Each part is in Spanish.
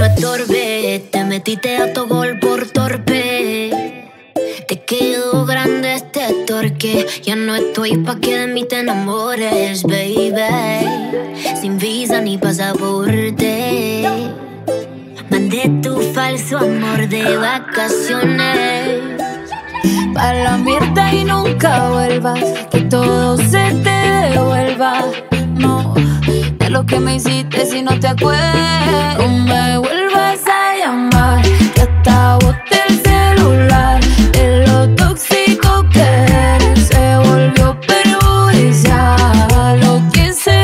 no estorbe. Te metiste a tu gol por torpe. Te quedó grande este torque. Ya no estoy pa' que de mí te enamores, baby. Sin visa ni pasaporte. Mandé tu falso amor de vacaciones. Pa' la mierda y nunca vuelvas, que todo se te devuelva. No, de lo que me hiciste si no te acuerdas. No me vuelvas a llamar, que hasta boté el celular. De lo tóxico que eres, se volvió perjudicial. Lo que se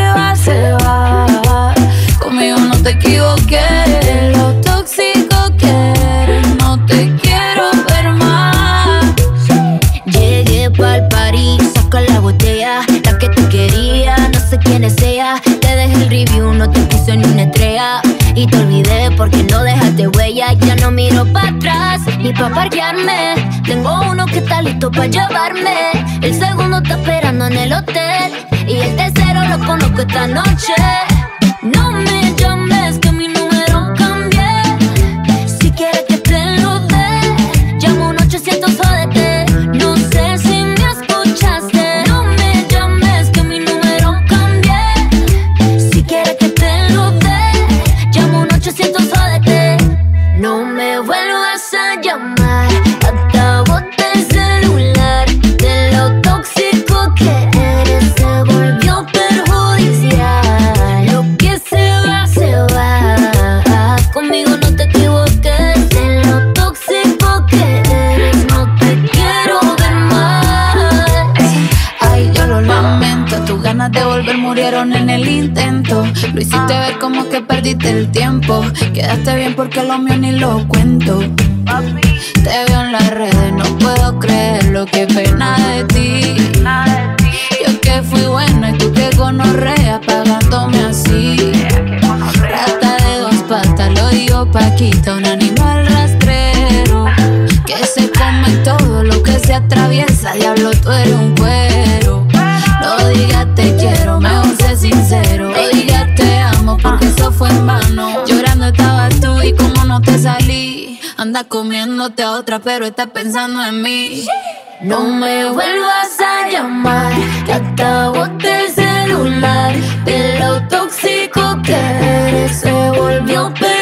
va, conmigo no te equivoqué. De lo tóxico que eres, no te quiero ver más. Llegué pa'l party, saca la botella, la que te quería, no sé quién es ella. Te dejé el review, no te puse ni una estrella. Y te olvidé porque no dejaste huella. Ya no miro pa' atrás, ni pa' parquearme. Tengo uno que está listo pa' llevarme. El segundo está esperando en el hotel. Y el tercero lo conozco esta noche. No me llames que mi número cambié. Si quieres que te lo dé, llamo un 800 jódete. No sé si me escuchaste. No me llames que mi número cambié. Si quieres que te lo dé, llamo un 800 jódete. No me vuelvas a llamar, hasta boté el celular. De lo tóxico que eres, se volvió perjudicial. Lo que se va, conmigo no te equivoques. De lo tóxico que eres, no te quiero ver más. Ay, yo lo lamento, tus ganas de volver murieron en el intento. Lo hiciste ver como que perdiste el tiempo. Quedaste bien porque lo mío ni lo cuento. Te veo en las redes, no puedo creerlo, qué pena de ti. Yo que fui buena y tú que gonorrea pagándome así. Rata de dos patas, lo digo Paquita, un animal rastrero que se come todo lo que se atraviesa. Diablo, tú eres un cuero. No digas te quiero, mejor sé sincero. No digas te amo porque eso fue en vano. Llorando estabas tú y como no te salí. Andas comiéndote a otra pero estás pensando en mí. No me vuelvas a llamar, que hasta boté el celular. De lo tóxico que eres, se volvió perjudicial.